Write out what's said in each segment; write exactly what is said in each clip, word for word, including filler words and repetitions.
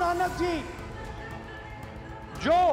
नानक जी जो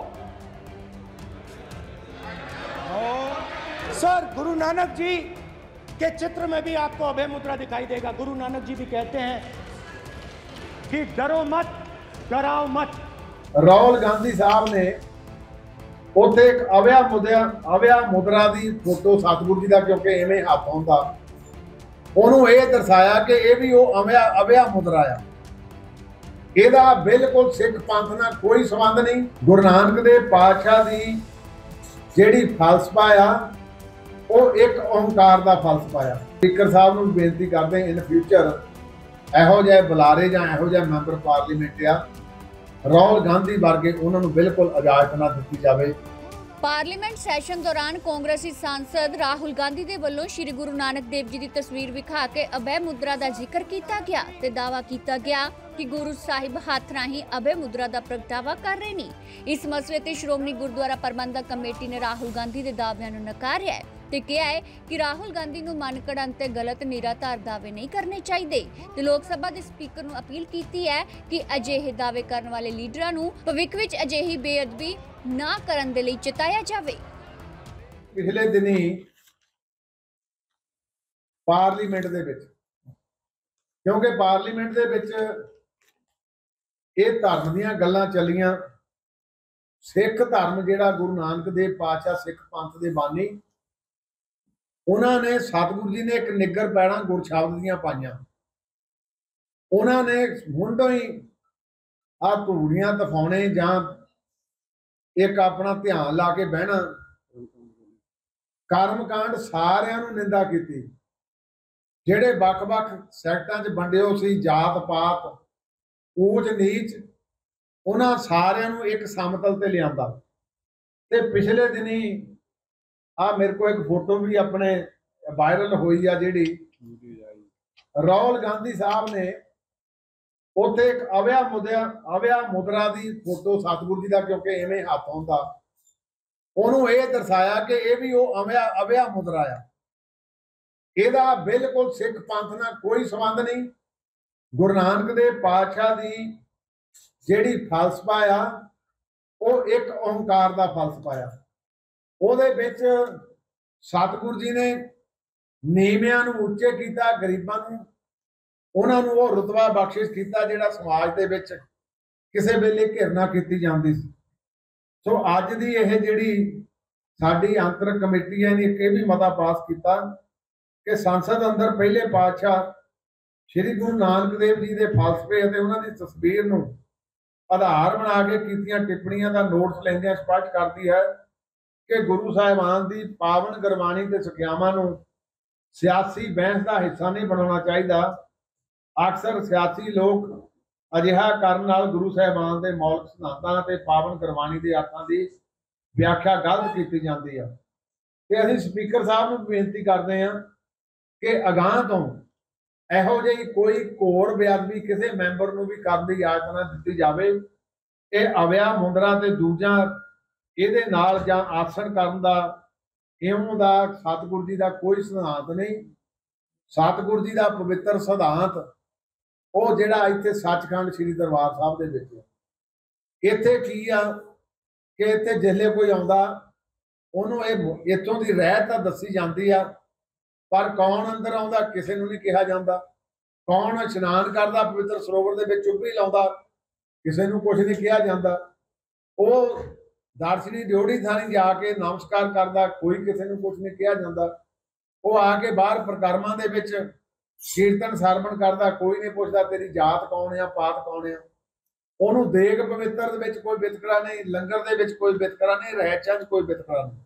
सर गुरु नानक जी के चित्र में भी आपको अभय मुद्रा दिखाई देगा। गुरु नानक जी भी कहते हैं कि डरो मत, डराओ मत। राहुल गांधी साहब ने उत्थे एक अभया मुद्रा अभया मुद्रा की फोटो सतगुरु जी का क्योंकि इवें हाथ आउंदा ਉਹਨੂੰ ਇਹ ਦਰਸਾਇਆ ਕਿ ਇਹ ਵੀ ਉਹ ਅਭਿਆ ਅਭਿਆ ਮੁਦਰਾ ਆ। ਇਹਦਾ ਬਿਲਕੁਲ ਸਿੱਖ ਪੰਥ ਨਾਲ ਕੋਈ ਸੰਬੰਧ ਨਹੀਂ। ਗੁਰੂ ਨਾਨਕ ਦੇ ਪਾਤਸ਼ਾਹ ਦੀ ਜਿਹੜੀ ਫਲਸਫਾ ਆ ਉਹ ਇੱਕ ਓੰਕਾਰ ਦਾ ਫਲਸਫਾ ਆ। ਸਪੀਕਰ ਸਾਹਿਬ ਨੂੰ ਬੇਨਤੀ ਕਰਦੇ ਇਨ ਫਿਊਚਰ ਇਹੋ ਜਿਹੇ ਬੁਲਾਰੇ ਜਾਂ ਇਹੋ ਜਿਹੇ ਮੈਂਬਰ ਪਾਰਲੀਮੈਂਟ ਆ ਰਾਹੁਲ ਗਾਂਧੀ ਵਰਗੇ ਉਹਨਾਂ ਨੂੰ ਬਿਲਕੁਲ ਇਜਾਜ਼ਤ ਨਾ ਦਿੱਤੀ ਜਾਵੇ। पार्लीमेंट सैशन दौरान कांग्रेसी सांसद राहुल गांधी दे वल्लों श्री गुरु नानक देव जी की तस्वीर विखा के अभय मुद्रा का जिक्र किया गया ते दावा किया गया कि गुरु साहिब हाथ राही अभय मुद्रा का प्रगटावा कर रहे हैं। इस मसले ते श्रोमणी गुरुद्वारा प्रबंधक कमेटी ने राहुल गांधी के दावियां नूं नकारिया है ते कहा है कि राहुल गांधी नूं मन घड़न ते गलत निराधार दावे नहीं करने चाहिए ते लोक सभा के स्पीकर नूं अपील की है कि अजिहे दावे करने वाले लीडरां नूं भविख विच अजिही बेअदबी ना करन दे लई चेताया जावे। पिछले दिनी पार्लीमेंट दे विच क्योंकि पार्लीमेंट दे विच ये धर्म दीयां गल्लां चलियां। सिख धर्म जिहड़ा गुरु नानक देव पातशाह सिख पंथ दे बानी उन्होंने सतगुरु जी ने एक निगर पैड़ा गुर शब्द दीयां पाईयां। उन्होंने हुण तो ही आ धूड़ियां तफाउणे जां एक अपना ध्यान ला के बहना कर्मकांड सारियां नूं निंदा कीती। जिहड़े वख-वख सैक्टां च वंडिओ सी जात पात ऊच नीच उन्हां सारियां नूं एक समतल ते लिआंदा। ते पिछले दिनी आ मेरे को एक फोटो भी अपने वायरल हुई आ जिहड़ी राहुल गांधी साहब ने उत्थे एक अभया मुद्रा अभया मुद्रा की फोटो सतगुरु जी का क्योंकि इवें हाथ आउंदा ਉਹਨੂੰ ਇਹ ਦਰਸਾਇਆ ਕਿ ਇਹ ਵੀ ਉਹ ਅਭਿਆ ਅਭਿਆ ਮੁਦਰਾ ਆ। ਇਹਦਾ ਬਿਲਕੁਲ ਸਿੱਖ ਪੰਥ ਨਾਲ ਕੋਈ ਸੰਬੰਧ ਨਹੀਂ। ਗੁਰੂ ਨਾਨਕ ਦੇ ਪਾਤਸ਼ਾਹ ਦੀ ਜਿਹੜੀ ਫਲਸਫਾ ਆ ਉਹ ਇੱਕ ਓੰਕਾਰ ਦਾ ਫਲਸਫਾ ਆ। ਉਹਦੇ ਵਿੱਚ ਸਤਿਗੁਰੂ ਜੀ ਨੇ ਨੀਵਿਆਂ ਨੂੰ ਉੱਚੇ ਕੀਤਾ, ਗਰੀਬਾਂ ਨੂੰ ਉਹਨਾਂ ਨੂੰ ਉਹ ਰੁਤਬਾ ਬਖਸ਼ਿਸ਼ ਕੀਤਾ ਜਿਹੜਾ ਸਮਾਜ ਦੇ ਵਿੱਚ ਕਿਸੇ ਵੇਲੇ ਘਿਰਨਾ ਕੀਤੀ ਜਾਂਦੀ ਸੀ। ਸੋ ਅੱਜ ਦੀ ਇਹ ਜਿਹੜੀ ਸਾਡੀ ਅੰਤਰਕ ਕਮੇਟੀ ਹੈ ਨੇ ਇੱਕ ਇਹ ਵੀ ਮਤਾ ਪਾਸ ਕੀਤਾ ਕਿ ਸੰਸਦ ਅੰਦਰ ਪਹਿਲੇ ਪਾਤਸ਼ਾਹ ਸ਼੍ਰੀ ਗੁਰੂ ਨਾਨਕ ਦੇਵ ਜੀ ਦੇ ਫਲਸਫੇ ਅਤੇ ਉਹਨਾਂ ਦੀ ਤਸਵੀਰ ਨੂੰ ਆਧਾਰ ਬਣਾ ਕੇ ਕੀਤੀਆਂ ਟਿੱਪਣੀਆਂ ਦਾ ਨੋਟਸ ਲੈਂਦਿਆਂ ਸਪਸ਼ਟ ਕਰਦੀ ਹੈ ਕਿ ਗੁਰੂ ਸਾਹਿਬਾਨ ਦੀ ਪਾਵਨ ਗੁਰਬਾਣੀ ਤੇ ਸਿੱਖਿਆਵਾਂ ਨੂੰ ਸਿਆਸੀ ਬਹਿਸ ਦਾ ਹਿੱਸਾ ਨਹੀਂ ਬਣਾਉਣਾ ਚਾਹੀਦਾ। ਅਕਸਰ ਸਿਆਸੀ ਲੋਕ ਅਜਿਹਾ ਕਰਨ ਨਾਲ ਗੁਰੂ ਸਾਹਿਬਾਨ ਦੇ ਮੌਲਿਕ ਸਿਧਾਂਤਾਂ ਤੇ ਪਾਵਨ ਗੁਰਬਾਣੀ ਦੇ ਅਰਥਾਂ ਦੀ ਵਿਆਖਿਆ ਗਲਤ ਕੀਤੀ ਜਾਂਦੀ ਆ। ਤੇ ਅਸੀਂ ਸਪੀਕਰ ਸਾਹਿਬ ਨੂੰ ਬੇਨਤੀ ਕਰਦੇ ਹਾਂ ਕਿ ਅਗਾਂਹ ਤੋਂ ਇਹੋ ਜਿਹੀ ਕੋਈ ਘੋਰ ਬੇਅਦਬੀ ਕਿਸੇ ਮੈਂਬਰ ਨੂੰ ਵੀ ਕਰਨ ਦੀ ਇਜਾਜ਼ਤ ਨਾ ਦਿੱਤੀ ਜਾਵੇ। ਇਹ ਅਭਿਆ ਮੁਦਰਾ ਤੇ ਦੂਜਾ ਇਹਦੇ ਨਾਲ ਜਾਂ ਆਸਣ ਕਰਨ ਦਾ ਇਉਂ ਦਾ ਸਤਿਗੁਰੂ ਜੀ ਦਾ ਕੋਈ ਸਿਧਾਂਤ ਨਹੀਂ। ਸਤਿਗੁਰੂ ਜੀ ਦਾ ਪਵਿੱਤਰ ਸਿਧਾਂਤ ਉਹ ਜਿਹੜਾ ਇੱਥੇ ਸੱਚਖੰਡ ਸ੍ਰੀ ਦਰਬਾਰ ਸਾਹਿਬ ਦੇ ਵਿੱਚ ਇੱਥੇ ਕੀ ਆ ਕਿ ਇੱਥੇ ਜਿਸਲੇ ਕੋਈ ਆਉਂਦਾ ਉਹਨੂੰ ਇਹ ਇੱਥੋਂ ਦੀ ਰਹਿਤ ਤਾਂ ਦੱਸੀ ਜਾਂਦੀ ਆ, ਪਰ ਕੌਣ ਅੰਦਰ ਆਉਂਦਾ ਕਿਸੇ ਨੂੰ ਨਹੀਂ ਕਿਹਾ ਜਾਂਦਾ। ਕੌਣ ਇਸ਼ਨਾਨ ਕਰਦਾ ਪਵਿੱਤਰ ਸਰੋਵਰ ਦੇ ਵਿੱਚ ਚੁੱਭੀ ਲਾਉਂਦਾ ਕਿਸੇ ਨੂੰ ਕੁਝ ਨਹੀਂ ਕਿਹਾ ਜਾਂਦਾ। ਉਹ ਦਰਸ਼ਨੀ ਡਿਓੜੀ ਥਾਣੀ ਜਾ ਕੇ ਨਮਸਕਾਰ ਕਰਦਾ ਕੋਈ ਕਿਸੇ ਨੂੰ ਕੁਝ ਨਹੀਂ ਕਿਹਾ ਜਾਂਦਾ। ਉਹ ਆ ਕੇ ਬਾਹਰ ਪ੍ਰਕਰਮਾਂ ਦੇ ਵਿੱਚ ਕੀਰਤਨ ਸਰਵਣ ਕਰਦਾ ਕੋਈ ਨਹੀਂ ਪੁੱਛਦਾ ਤੇਰੀ ਜਾਤ ਕੌਣ ਆ, ਪਾਤ ਕੌਣ ਆ। ਉਹਨੂੰ ਦੇਗ ਪਵਿੱਤਰ ਦੇ ਵਿੱਚ ਕੋਈ ਵਿਤਕਰਾ ਨਹੀਂ, ਲੰਗਰ ਦੇ ਵਿੱਚ ਕੋਈ ਵਿਤਕਰਾ ਨਹੀਂ, ਰਹਿਚਾਂ 'ਚ ਕੋਈ ਵਿਤਕਰਾ ਨਹੀਂ।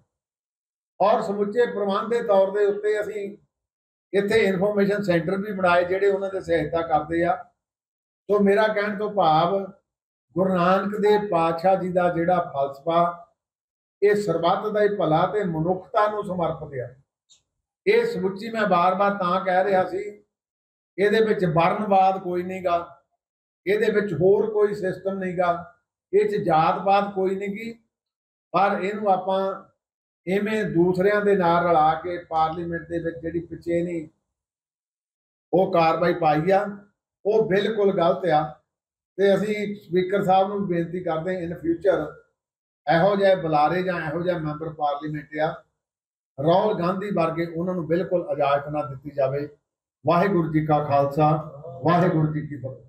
ਔਰ ਸਮੁੱਚੇ ਪ੍ਰਬੰਧ ਦੇ ਤੌਰ ਦੇ ਉੱਤੇ ਅਸੀਂ ਇੱਥੇ ਇਨਫੋਰਮੇਸ਼ਨ ਸੈਂਟਰ ਵੀ ਬਣਾਏ ਜਿਹੜੇ ਉਹਨਾਂ ਦੇ ਸਹਾਇਤਾ ਕਰਦੇ ਆ। ਸੋ ਮੇਰਾ ਕਹਿਣ ਤੋਂ ਭਾਵ ਗੁਰੂ ਨਾਨਕ ਦੇਵ ਪਾਤਸ਼ਾਹ ਜੀ ਦਾ ਜਿਹੜਾ ਫਲਸਫਾ ਇਹ ਸਰਬੱਤ ਦਾ ਹੀ ਭਲਾ ਤੇ ਮਨੁੱਖਤਾ ਨੂੰ ਸਮਰਪਿਤ ਆ। ਇਹ ਸਮੁੱਚੀ ਮੈਂ ਬਾਰ-ਬਾਰ ਤਾਂ ਕਹਿ ਰਿਹਾ ਸੀ ਇਹਦੇ ਵਿੱਚ ਵਰਨਵਾਦ ਕੋਈ ਨਹੀਂਗਾ, ਇਹਦੇ ਵਿੱਚ ਹੋਰ ਕੋਈ ਸਿਸਟਮ ਨਹੀਂਗਾ, ਇਹ 'ਚ ਜਾਤ ਪਾਤ ਕੋਈ ਨਹੀਂ ਗੀ, ਪਰ ਇਹਨੂੰ ਆਪਾਂ ਇਵੇਂ ਦੂਸਰਿਆਂ ਦੇ ਨਾਲ ਰਲਾ ਕੇ ਪਾਰਲੀਮੈਂਟ ਦੇ ਵਿੱਚ ਜਿਹੜੀ ਪਿੱਛੇ ਨਹੀਂ ਉਹ ਕਾਰਵਾਈ ਪਾਈ ਆ ਉਹ ਬਿਲਕੁਲ ਗਲਤ ਆ। ਤੇ ਅਸੀਂ ਸਪੀਕਰ ਸਾਹਿਬ ਨੂੰ ਬੇਨਤੀ ਕਰਦੇ ਇਨ ਫਿਊਚਰ ਇਹੋ ਜਿਹੇ ਬੁਲਾਰੇ ਜਾਂ ਇਹੋ ਜਿਹਾ ਮੈਂਬਰ ਪਾਰਲੀਮੈਂਟ ਆ ਰਾਹੁਲ ਗਾਂਧੀ ਵਰਗੇ ਉਹਨਾਂ ਨੂੰ ਬਿਲਕੁਲ ਇਜਾਜ਼ਤ ਨਾ ਦਿੱਤੀ ਜਾਵੇ। ਵਾਹਿਗੁਰੂ ਜੀ ਕਾ ਖਾਲਸਾ, ਵਾਹਿਗੁਰੂ ਜੀ ਕੀ ਫਤਿਹ।